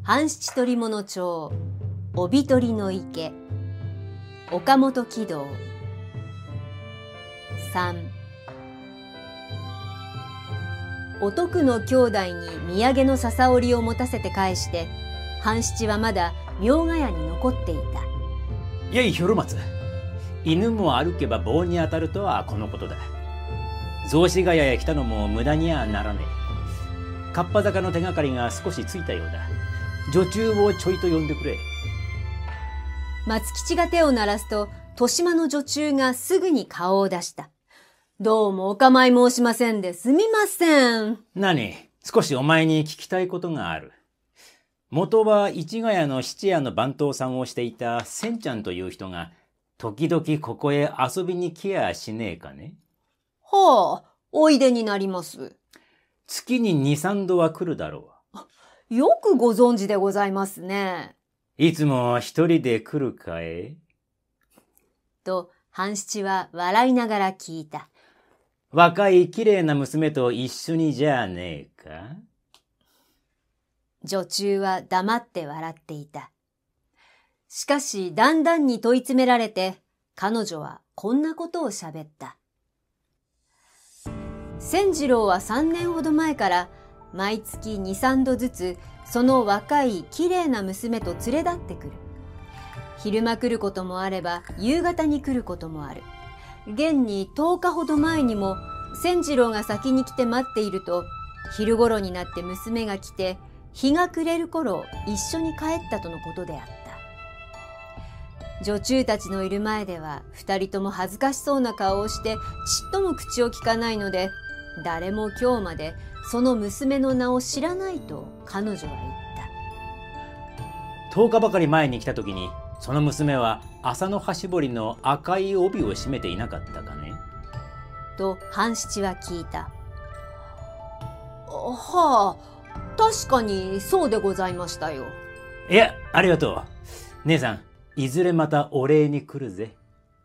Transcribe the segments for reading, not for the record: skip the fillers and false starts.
半七鳥物町、帯取の池、岡本喜道。3、お徳の兄弟に土産の笹織を持たせて返して、半七はまだ明ヶ谷に残っていた。 やいひょろ松、犬も歩けば棒に当たるとはこのことだ。雑司ヶ谷へ来たのも無駄にはならねえ。かっぱ坂の手がかりが少しついたようだ。女中をちょいと呼んでくれ。 松吉が手を鳴らすと、豊島の女中がすぐに顔を出した。どうもお構い申しませんですみません。 何、少しお前に聞きたいことがある。元は市ヶ谷の質屋の番頭さんをしていた千ちゃんという人が、時々ここへ遊びに来やしねえかね。 はあ、おいでになります。 月に2、3度は来るだろう。よくご存知でございますね。 いつも一人で来るかえと、半七は笑いながら聞いた。 若いきれいな娘と一緒にじゃねえか。 女中は黙って笑っていた。しかし、だんだんに問い詰められて、彼女はこんなことをしゃべった。千次郎は3年ほど前から、毎月2、3度ずつ、その若いきれいな娘と連れ立ってくる。昼間来ることもあれば、夕方に来ることもある。現に10日ほど前にも、千次郎が先に来て待っていると、昼頃になって娘が来て、日が暮れる頃、一緒に帰ったとのことであった。女中たちのいる前では、二人とも恥ずかしそうな顔をして、ちっとも口を聞かないので、誰も今日までその娘の名を知らないと彼女は言った。 10日ばかり前に来た時に、その娘は麻の端彫りの赤い帯を締めていなかったかね。 と半七は聞いた。はあ、確かにそうでございましたよ。 いや、ありがとう。姉さん、いずれまたお礼に来るぜ。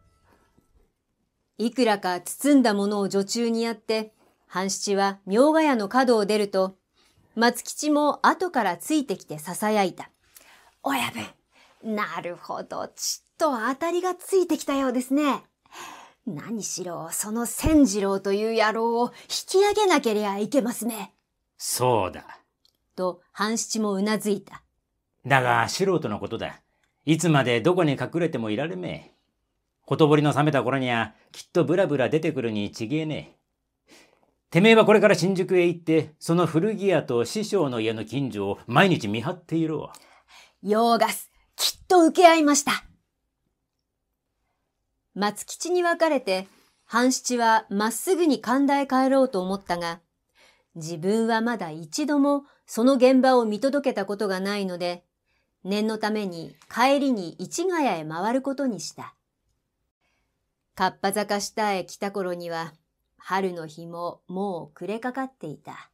いくらか包んだものを女中にやって、半七は明ヶ谷の角を出ると、松吉も後からついてきて囁いた。親分、なるほど、ちっと当たりがついてきたようですね。何しろ、その千次郎という野郎を引き上げなけりゃいけますね。 そうだ。 と、半七もうなずいた。 だが、素人のことだ。いつまでどこに隠れてもいられめえ。ほとぼりの冷めた頃には、きっとブラブラ出てくるにちげえねえ。てめえはこれから新宿へ行って、その古着屋と師匠の家の近所を毎日見張っていろ。 ようがす、きっと受け合いました。松吉に別れて、半七はまっすぐに神田へ帰ろうと思ったが、自分はまだ一度もその現場を見届けたことがないので、念のために帰りに市ヶ谷へ回ることにした。かっぱ坂下へ来た頃には、春の日ももう暮れかかっていた。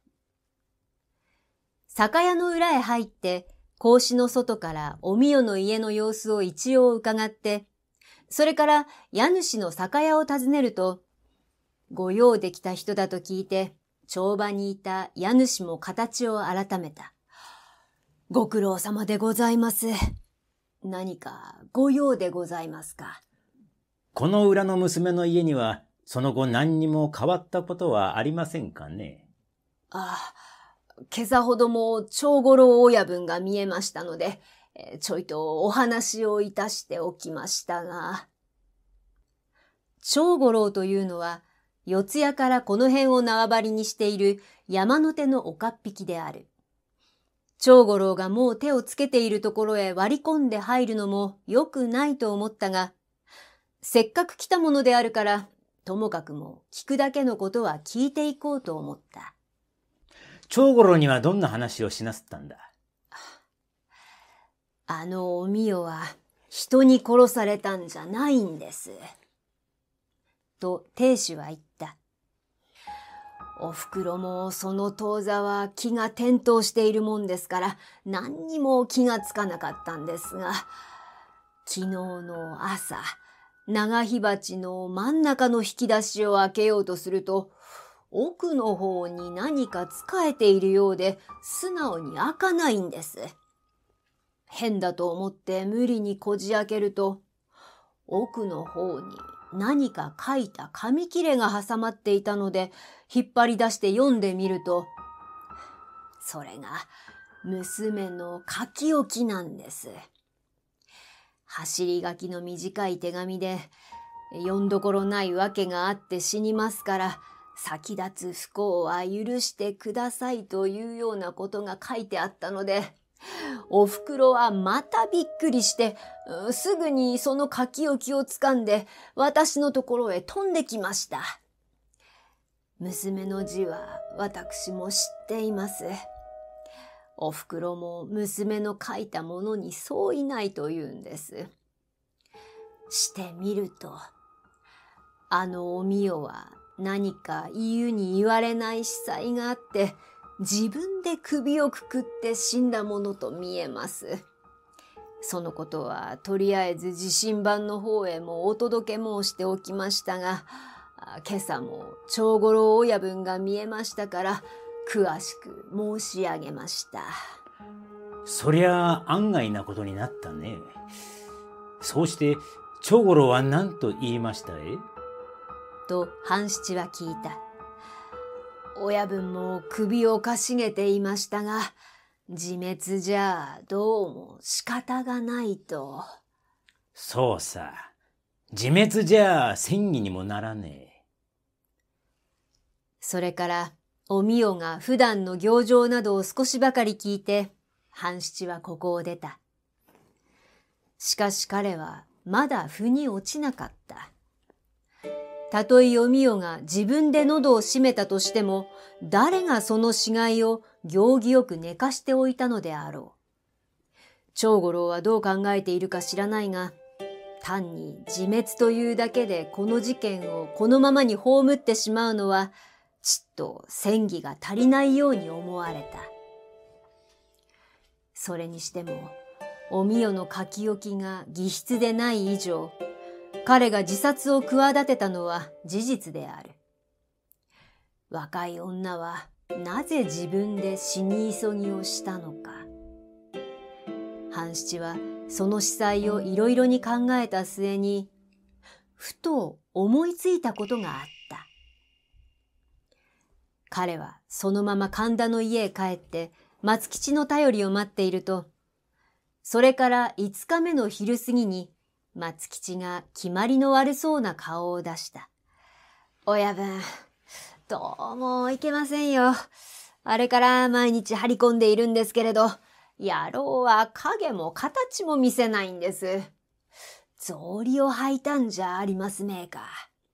酒屋の裏へ入って、格子の外からおみよの家の様子を一応伺って、それから家主の酒屋を訪ねると、ご用できた人だと聞いて、帳場にいた家主も形を改めた。ご苦労様でございます。何かご用でございますか。 この裏の娘の家には、その後何にも変わったことはありませんかね。 ああ、今朝ほども長五郎親分が見えましたので、ちょいとお話をいたしておきましたが。長五郎というのは、四谷からこの辺を縄張りにしている山の手の岡っ引きである。長五郎がもう手をつけているところへ割り込んで入るのも良くないと思ったが、せっかく来たものであるから、ともかくも聞くだけのことは聞いていこうと思った。 長五郎にはどんな話をしなすったんだ。 あのおみよは人に殺されたんじゃないんです。と亭主は言った。おふくろもその当座は気が転倒しているもんですから何にも気がつかなかったんですが、昨日の朝、長火鉢の真ん中の引き出しを開けようとすると、奥の方に何かつかえているようで素直に開かないんです。 変だと思って無理にこじ開けると、奥の方に何か書いた紙切れが挟まっていたので、引っ張り出して読んでみると、それが娘の書き置きなんです。走り書きの短い手紙で、読んどころないわけがあって死にますから、先立つ不幸は許してくださいというようなことが書いてあったので、おふくろはまたびっくりして、すぐにその書き置きをつかんで、私のところへ飛んできました。娘の字は私も知っています。おふくろも娘の書いたものに相違ないと言うんです。してみると、おみよは何か言うに言われない司祭があって、自分で首をくくって死んだものと見えます。そのことはとりあえず地震番の方へもお届け申しておきましたが、今朝も長五郎親分が見えましたから詳しく申し上げました。 そりゃ案外なことになったね。そうして長五郎は何と言いましたと半七は聞いた。親分も首をかしげていましたが、自滅じゃどうも仕方がないと。 そうさ、自滅じゃ戦議にもならねえ。 それからおみよが普段の行状などを少しばかり聞いて、半七はここを出た。しかし彼はまだ腑に落ちなかった。たとえおみよが自分で喉を閉めたとしても、誰がその死骸を行儀よく寝かしておいたのであろう。長五郎はどう考えているか知らないが、単に自滅というだけでこの事件をこのままに葬ってしまうのは、ちっと詮議が足りないように思われた。それにしても、おみよの書き置きが偽筆でない以上、彼が自殺を企てたのは事実である。若い女はなぜ自分で死に急ぎをしたのか。半七はその司祭をいろいろに考えた末に、ふと思いついたことがあった。彼はそのまま神田の家へ帰って松吉の便りを待っていると、それから5日目の昼過ぎに松吉が決まりの悪そうな顔を出した。親分、どうもいけませんよ。あれから毎日張り込んでいるんですけれど、野郎は影も形も見せないんです。草履を履いたんじゃありますめえか。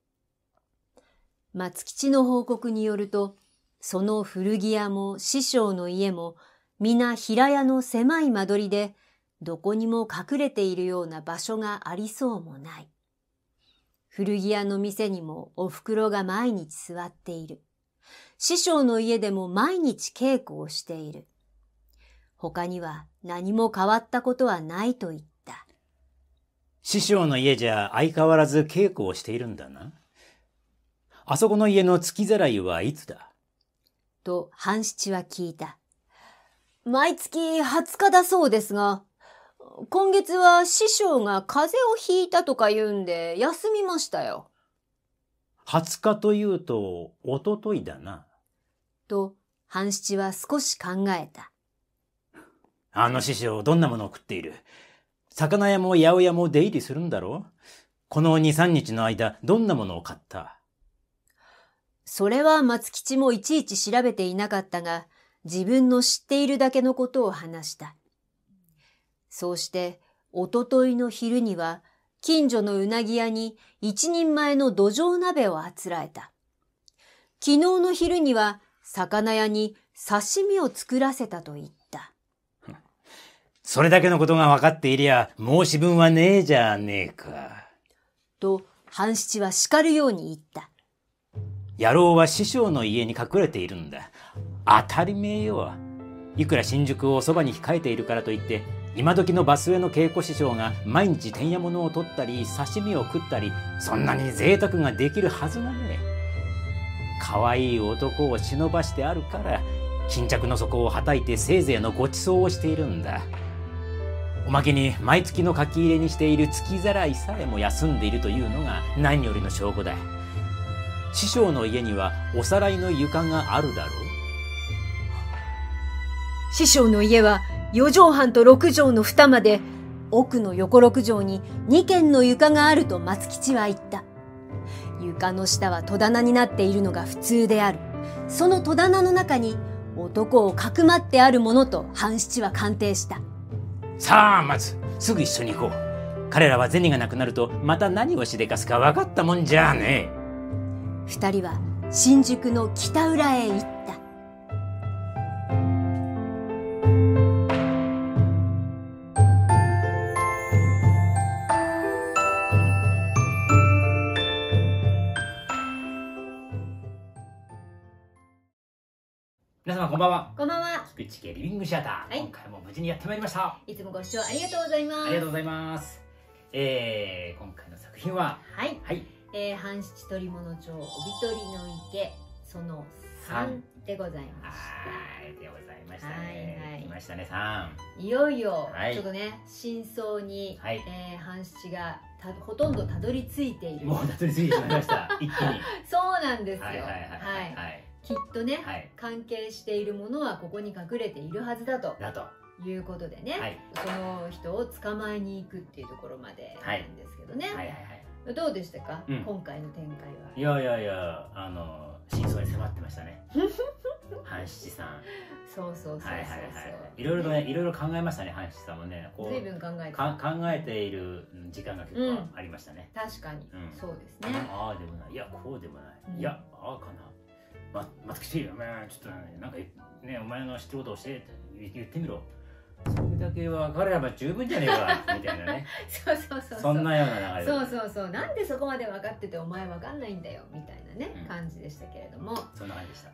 松吉の報告によると、その古着屋も師匠の家も皆平屋の狭い間取りで、どこにも隠れているような場所がありそうもない。古着屋の店にもお袋が毎日座っている。師匠の家でも毎日稽古をしている。他には何も変わったことはないと言った。 師匠の家じゃ相変わらず稽古をしているんだな。あそこの家の月ざらいはいつだと半七は聞いた。毎月20日だそうですが、今月は師匠が風邪をひいたとか言うんで休みましたよ。 20日というとおとといだな。 と半七は少し考えた。 あの師匠どんなものを食っている。魚屋も八百屋も出入りするんだろう。この2、3日の間どんなものを買った。 それは松吉もいちいち調べていなかったが、自分の知っているだけのことを話した。そうして、おとといの昼には、近所のうなぎ屋に一人前の土壌鍋をあつらえた。昨日の昼には、魚屋に刺身を作らせたと言った。 それだけのことが分かっていりゃ、申し分はねえじゃねえか。 と、半七は叱るように言った。 野郎は師匠の家に隠れているんだ。当たり前よ。いくら新宿をそばに控えているからといって、今時のバスへの稽古師匠が毎日天屋物を取ったり刺身を食ったり、そんなに贅沢ができるはずがねえ。可愛い男を忍ばしてあるから、巾着の底をはたいてせいぜいのごちそうをしているんだ。 おまけに毎月の書き入れにしている月ざらいさえも休んでいるというのが何よりの証拠だ。師匠の家にはおさらいの床があるだろう。 師匠の家は4畳半と6畳の2間で、奥の横6畳に2軒の床があると松吉は言った。床の下は戸棚になっているのが普通である。その戸棚の中に男をかくまってあるものと半七は鑑定した。 さあまずすぐ一緒に行こう。彼らは銭がなくなるとまた何をしでかすか分かったもんじゃねえ。 2人は新宿の北浦へ行った。 皆様こんばんは。 こんばんは。 菊池家リビングシアター、今回も無事にやってまいりました。 いつもご視聴ありがとうございます。 ありがとうございます。今回の作品は半七鳥物町帯取りの池その3でございました。 でございましたね。来ましたね3。 いよいよちょっとね真相に半七がほとんどたどり着いている。 もうたどり着いてしまいました。一気に。 そうなんですよ。きっとね、関係しているものはここに隠れているはずだということでね、その人を捕まえに行くっていうところまでなんですけどね。どうでしたか、今回の展開は。 いやいや真相に迫ってましたね。半七さん。 そういろいろ考えましたね。半七さんもね、 随分考えている時間が結構ありましたね。 確かにそうですね。 ああでもない、いやこうでもない、いやああかな。松吉、お前ちょっとなんかね、お前の知ってることを教えて言ってみろ。それだけ分かれば十分じゃねえかみたいなね。そんなような流れで。なんでそこまで分かっててお前分かんないんだよみたいなね感じでしたけれども。 そんな感じでした。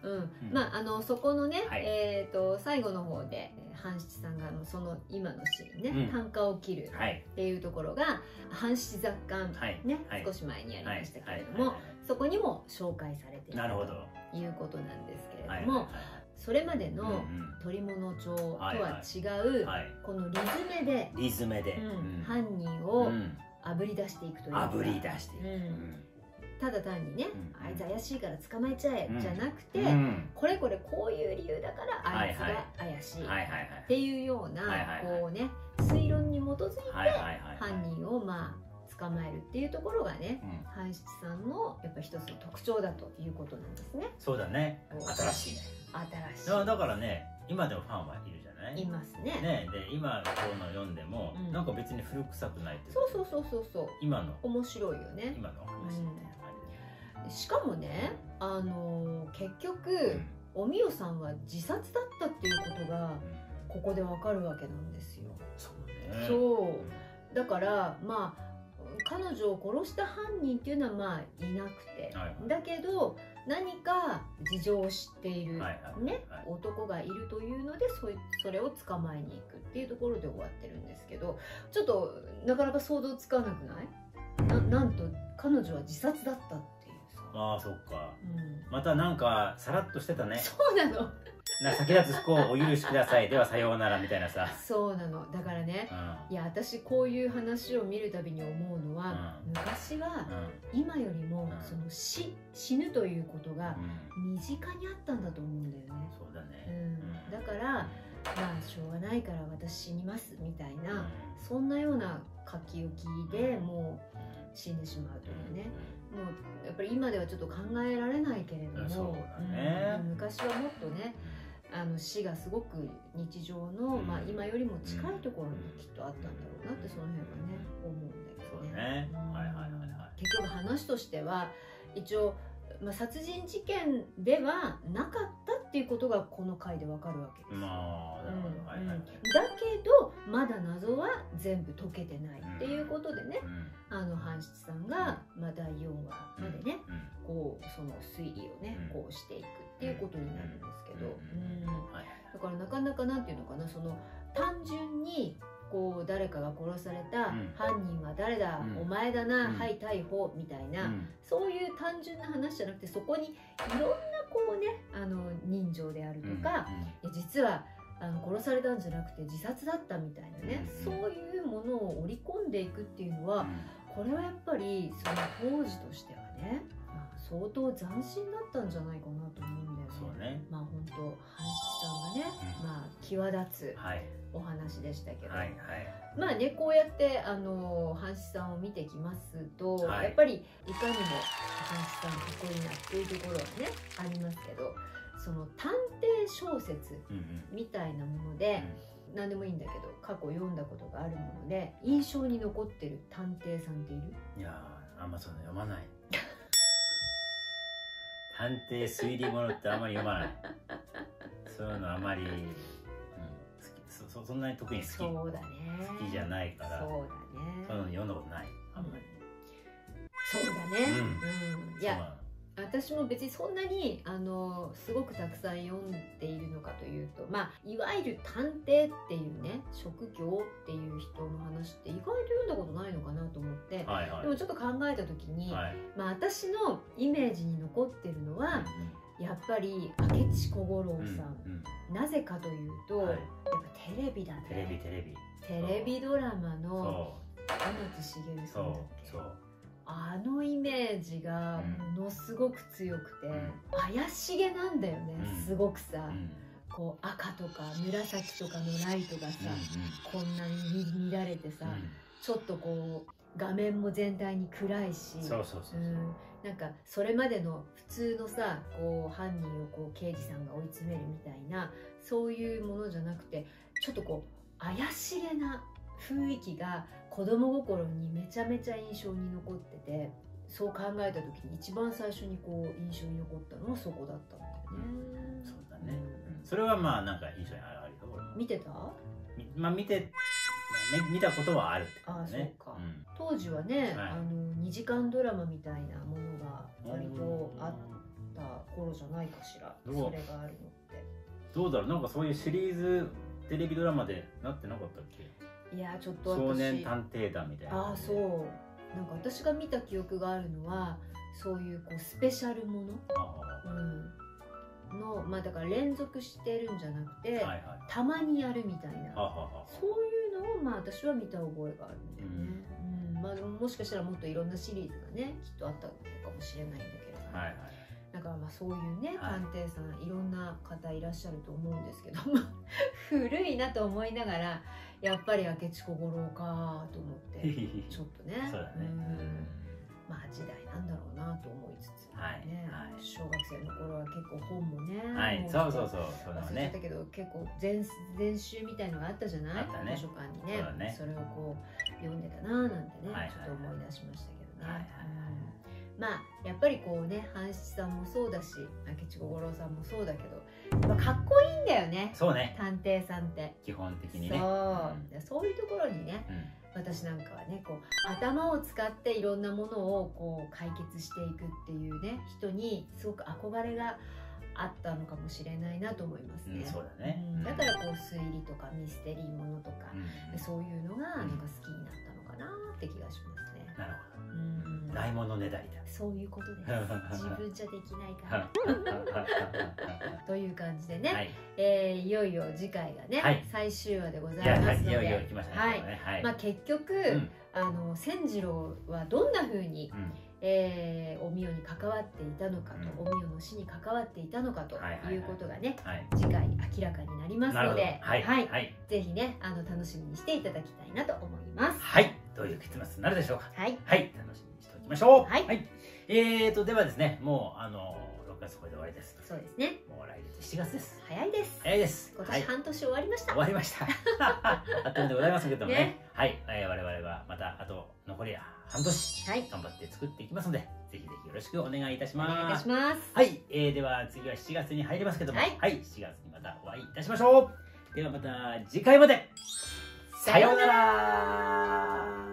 そこのね最後の方で半七さんがその今のシーンね、単価を切るっていうところが半七雑感ね少し前にやりましたけれども、そこにも紹介されているということなんですけれども、それまでの鳥物町とは違うこのリズメで犯人をあぶり出していくというか、ただ単にねあいつ怪しいから捕まえちゃえじゃなくて、これこういう理由だからあいつが怪しいっていうようなこうね推論に基づいて犯人を捕まえるっていうところがね、半七さんのやっぱ一つの特徴だということなんですね。 そうだね。新しいね。だからね、今でもファンはいるじゃない。 いますね。 で今こういうの読んでもなんか別に古臭くないっていう。 そう。 今の面白いよね。 今の話みたいな感じで。 しかもね、結局おみよさんは自殺だったっていうことがここでわかるわけなんですよ。そうだから彼女を殺した犯人っていうのはいなくて、だけど何か事情を知っている男がいるというのでそれを捕まえに行くっていうところで終わってるんですけど、ちょっとなかなか想像つかなくない？なんと彼女は自殺だったっていうさ。 ああそっか、またなんかさらっとしてたね。 そうなの。 先立つ不幸をお許しください、ではさようならみたいなさ。 そうなの。だからね、いや私こういう話を見るたびに思うのは、昔は今よりもその死ぬということが身近にあったんだと思うんだよね。 そうだね。 だからしょうがないから私死にますみたいな、そんなような書き置きでもう死んでしまうというね。もうやっぱり今ではちょっと考えられないけれども、昔はもっとね死がすごく日常の、今よりも近いところにきっとあったんだろうなってその辺はね思うんだけどね。結局話としては一応、殺人事件ではなかったっていうことがこの回でわかるわけです。だけどまだ謎は全部解けてないっていうことでね、半七さんが、第4話までね、こうその推理をね、こうしていくっていうことになるんですけど、だからなかなかなんていうのかな、その単純にこう誰かが殺された、犯人は誰だ、お前だな、はい逮捕みたいな、そういう単純な話じゃなくて、そこにいろんなこうね人情であるとか、実は殺されたんじゃなくて自殺だったみたいなね、そういうものを織り込んでいくっていうのは、これはやっぱりその当時としてはね、相当斬新だったんじゃないかなと思うんだよね。 そうね。 本当半七さんがね、際立つお話でしたけど、まあね、こうやって半七さんを見てきますと、やっぱりいかにも半七さんかっこいいなっていうところはねありますけど、その探偵小説みたいなもので、何でもいいんだけど過去読んだことがあるもので印象に残ってる探偵さんっている？ いやあんまそういうの読まない。探偵推理ものってあんまり読まない。そういうのあんまり、そんなに特にそうだね、 好きじゃないから、 そうだね、 そういうの読んだことない、あんまり。 そうだね。いや、私も別にそんなにすごくたくさん読んでいるのかというと、いわゆる探偵っていうね職業っていう人の話って意外と読んだことないのかなと思って、でもちょっと考えた時に、私のイメージに残ってるのは、やっぱり明智小五郎さん、なぜかというと、やっぱテレビだね。テレビドラマの天地茂さんだっけ、あのイメージがものすごく強くて、怪しげなんだよね、すごくさ、こう赤とか紫とかのライトがさ、こんなに乱れてさ、ちょっとこう画面も全体に暗いし、なんかそれまでの普通のさ、こう犯人をこう刑事さんが追い詰めるみたいなそういうものじゃなくて、ちょっとこう怪しげな雰囲気が子供心にめちゃめちゃ印象に残ってて、そう考えた時に一番最初にこう印象に残ったのはそこだったんだよね。 そうだね。それはなんか印象にあるよ。 見てた？ 見たことはあるって感じね。そうか。当時はね、2時間ドラマみたいなものが割とあった頃じゃないかしら。それがあるのって。 どうだろう、なんかそういうシリーズテレビドラマでなってなかったっけ？ いやちょっと少年探偵団みたいな。 そう。なんか私が見た記憶があるのは、そういうこうスペシャルもの。のだから連続してるんじゃなくて、たまにやるみたいな、そういうのを私は見た覚えがあるんだよね。もしかしたらもっといろんなシリーズがねきっとあったのかもしれないんだけれども、だからそういうね探偵さんいろんな方いらっしゃると思うんですけど古いなと思いながら、やっぱり明智小五郎かと思ってちょっとね、時代なんだろうなと思いつつ、小学生の頃は結構本もね、 そう忘れちゃったけど、結構全集みたいのがあったじゃない、図書館にね。それをこう読んでたななんてね、ちょっと思い出しましたけどね。やっぱりこうね、半七さんもそうだし明智小五郎さんもそうだけど、かっこいいんだよね。 そうね、 探偵さんって基本的にね。 そういうところにね、私なんかはねこう頭を使っていろんなものをこう解決していくっていうね人にすごく憧れがあったのかもしれないなと思いますね。 そうだね。 だからこう推理とかミステリーものとか、そういうのがなんか好きになったのかなって気がしますね。 なるほど。ないものねだりだ。 そういうことです。自分じゃできないからという感じでね、いよいよ次回がね最終話でございますので、 いよいよ来ましたね。 結局千次郎はどんな風におみよに関わっていたのかと、おみよの死に関わっていたのかということがね次回明らかになりますので、ぜひね楽しみにしていただきたいなと思います。 どういう結末になるでしょうか。楽しみにしておきましょう。ではですね、もう6月これで終わりです。 そうですね。 もう来月7月です。 早いです。 早いです。 今年半年終わりました。 終わりました。あっという間でございますけどもね。我々はまたあと残り半年頑張って作っていきますので、ぜひぜひよろしくお願いいたします。お願いいたします。では次は7月に入りますけども、7月にまたお会いいたしましょう。ではまた次回まで。さようなら。